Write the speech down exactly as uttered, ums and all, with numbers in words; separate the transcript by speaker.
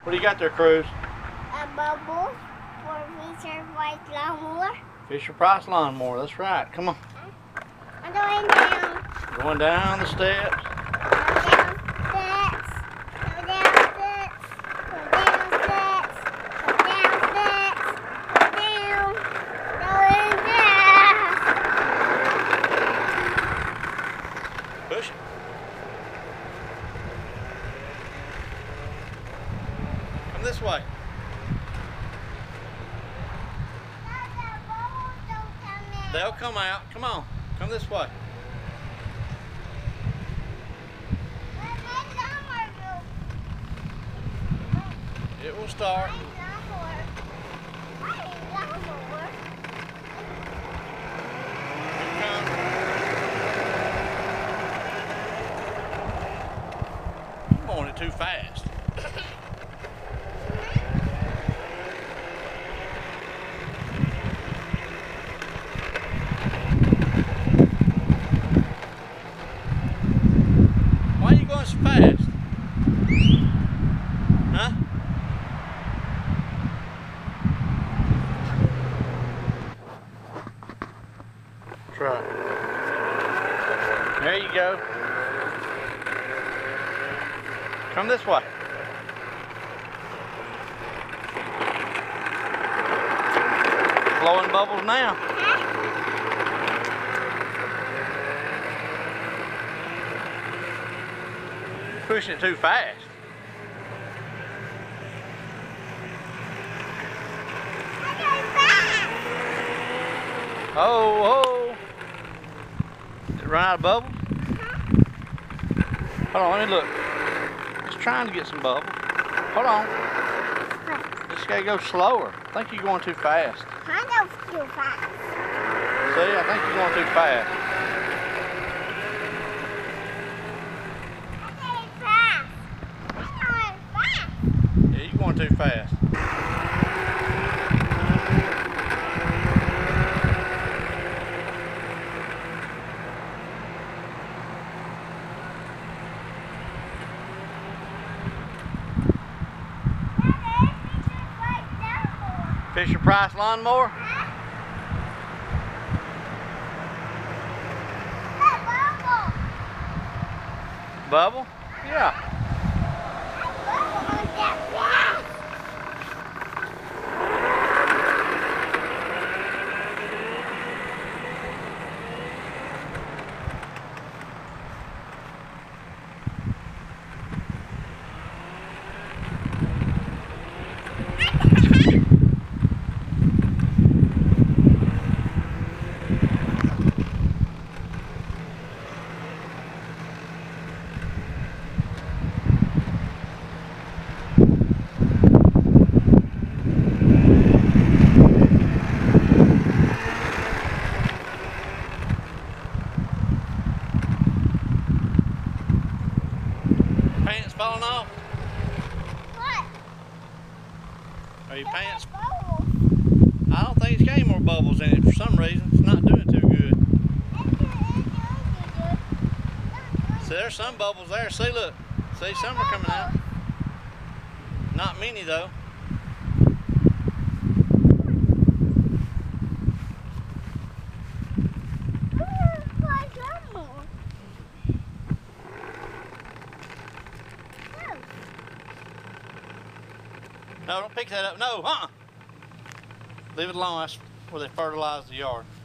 Speaker 1: What do you got there, Cruz?
Speaker 2: A bubble for Fisher Price lawnmower.
Speaker 1: Fisher Price lawnmower, that's right. Come on.
Speaker 2: I'm going down.
Speaker 1: Going down the steps.
Speaker 2: Go down steps. Go down steps. Go down steps. Go down steps. Go down. Going down.
Speaker 1: Push it. Come this way. They'll come out. Come on. Come this way. It will start. You're going it too fast. Why are you going so fast? Huh? Try. There you go. Come this way. Blowing bubbles now. Pushing it too fast. Oh, oh. Did it run out of bubbles? Hold on, let me look. It's trying to get some bubbles. Hold on. Just gotta go slower. I think you're going too fast.
Speaker 2: I go too fast.
Speaker 1: See, I think you're going too fast. Yeah, you're going too fast. Fisher Price lawnmower? Bubble? Yeah. Pants falling off?
Speaker 2: What?
Speaker 1: Are your pants? I don't think it's got any more bubbles in it for some reason. It's not doing too good. See, there's some bubbles there. See, look. See, some are coming out. Not many though. No, don't pick that up. No, uh-uh. Leave it alone. That's where they fertilize the yard.